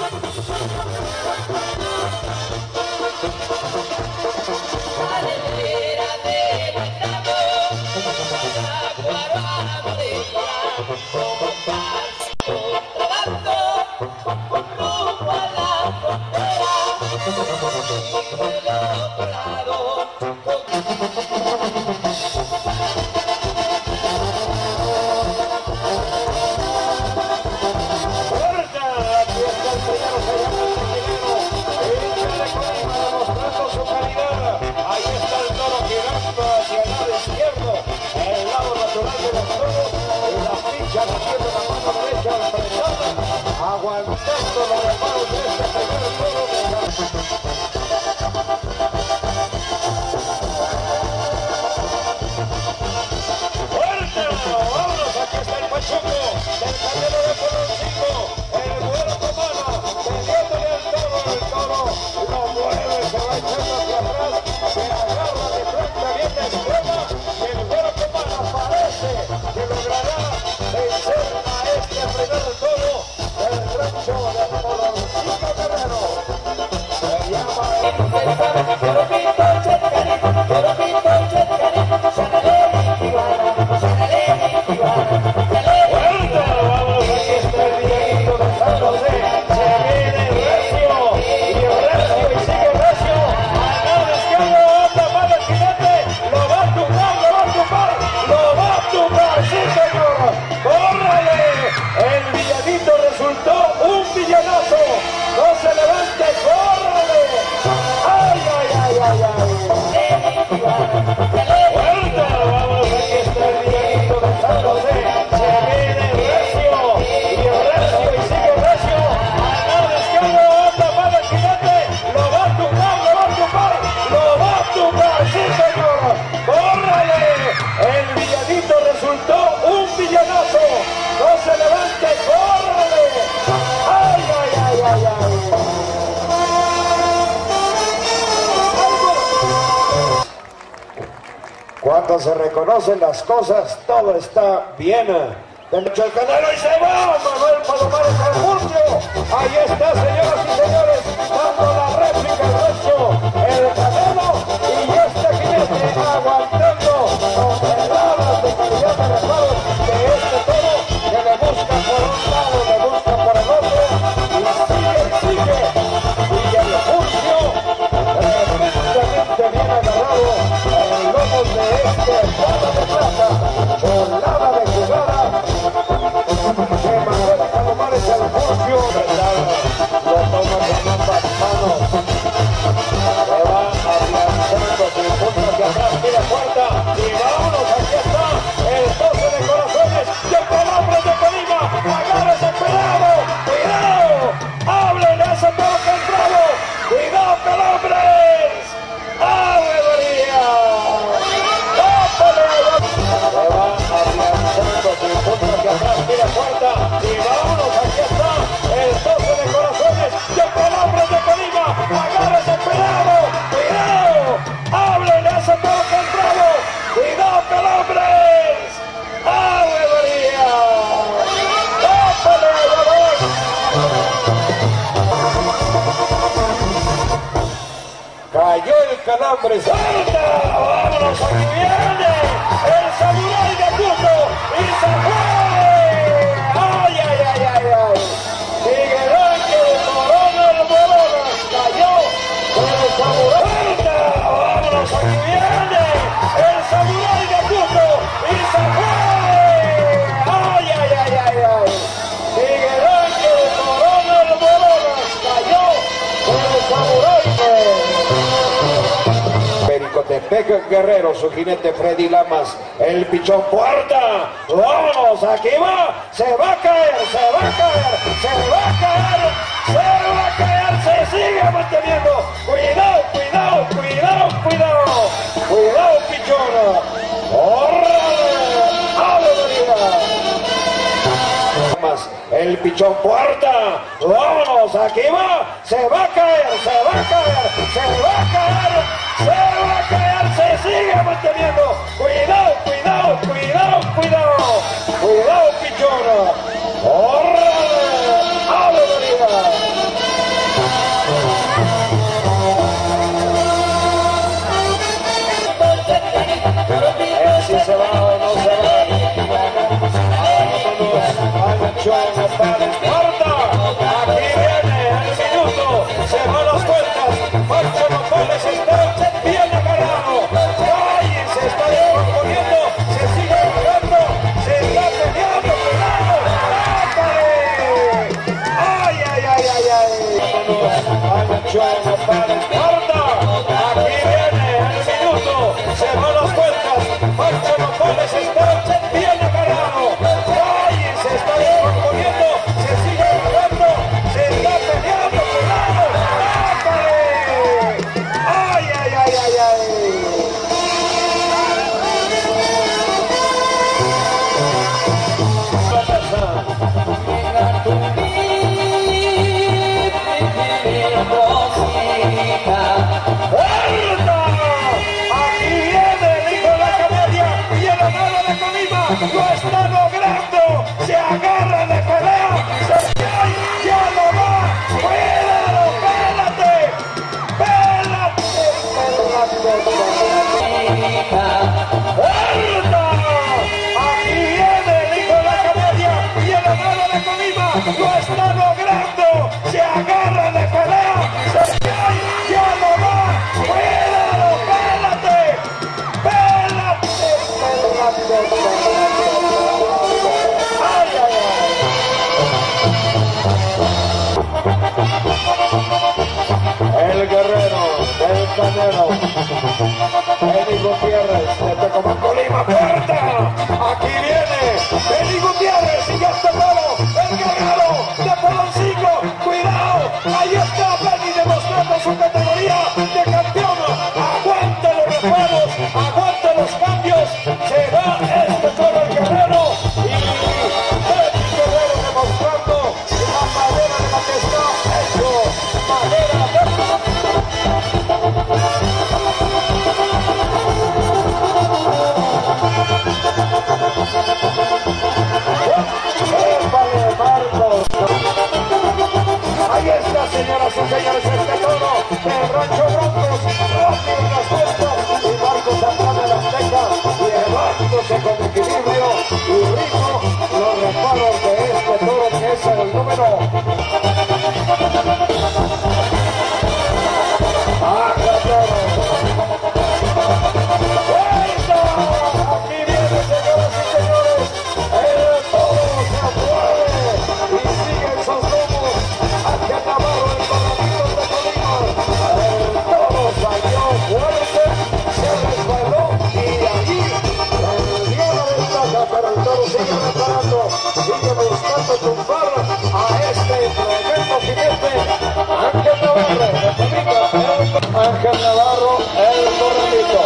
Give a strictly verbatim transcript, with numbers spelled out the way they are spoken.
Aguantando los reparos de este primer toro de ¡fuerte! ¡Vámonos! Aquí está el Pachuco del Canelo de Colorcito, el Güero Comano, teniéndole el toro, el toro lo mueve, se va echando hacia atrás, se agarra de frente bien de extrema y el Güero Comano parece que logrará vencer a este primer toro del rancho de Colorcito Guerrero. Se llama cuando se reconocen las cosas, todo está bien. Derecho al Canelo y se va Manuel Palomares al Murcio. Ahí está, señoras y señores, dando la réplica al rancho el Canelo y este jinete aguantando con heladas de calidad de reparos de este toro que le busca por un lado, le busca por el otro y sigue, sigue. Y el Murcio tremendamente bien agarrado en el lomo de este espada de plata, volada de jugada de Manuel Palomares al Murcio. Lo toma con ambas manos, se va afianzando sin punto hacia atrás, tira cuarta y vámonos, aquí está el doce de corazones de Palabras de Colima. Agárrese, cuidado, cuidado, háblenle a ese toro que ha entrado, cuidado, Calambres. ¡Ave María! Se va afianzando sin punto hacia atrás, tira cuarta y vámonos, aquí está el doce de corazones de Palabras de Colima. Agárrese, cuidado, cuidado, háblenle a ese toro que ha entrado, cuidado, Calambres. ¡Ave María! ¡Tópale, Dolor! Cayó el Calambres. ¡Salta! ¡Vámonos! Aquí viene el Samurái de Cuco y se fue. ¡Ay, ay, ay, ay, ay! Sigue que el Corona, el Morona cayó con el Samurái. ¡Salta! ¡Vámonos! Aquí viene el Samurái de Cuco y se fue. ¡Ay, ay, ay, ay, ay! Sigue que el Corona, el Morona cayó con el Samurái. Pericotepec Guerrero, su jinete Freddy Lamas, el Pichón Puerta. Vámonos, aquí va, se va a caer, se va a caer, se va a caer, se va a caer, se sigue manteniendo. Cuidado, cuidado, cuidado, cuidado, cuidado, Pichón. ¡Órale! ¡Ave María! El Pichón Puerta. Vámonos, aquí va, se va a caer, se va a caer, se va a caer, se va a caer, se sigue manteniendo. Cuidado, cuidado, cuidado, cuidado, cuidado, Pichón. ¡Órale! ¡Ave María! Canelo. Benny Gutiérrez de Tecomán, Colima, puerta. Aquí viene Benny Gutiérrez y ya está todo. El guerrero de Poloncillo. Cuidado. Ahí está Benny demostrando su categoría de campeón. Aguante los reparos. Aguante los cambios. Se va este toro el guerrero. Y Benny Guerrero demostrando la madera de la que está hecho. Madera de... Ahí está, señoras y señores, este toro del Rancho Broncos, rápido en las vueltas, y Marcos Santana de las Tecas, llevándose con equilibrio y ritmo los reparos de este toro que es el número. ¡Baja toro! ¡Vuelta! Aquí viene, señoras y señores, el toro se mueve y sigue en sus lomos. Ángel Navarro, el corralito de Colima. El toro salió fuerte, se resbaló y allí perdió la ventaja, pero el toro sigue reparando, sigue buscando tumbar a este tremendo jinete. Ángel Navarro, de Colima, el Ángel Navarro, el corralito.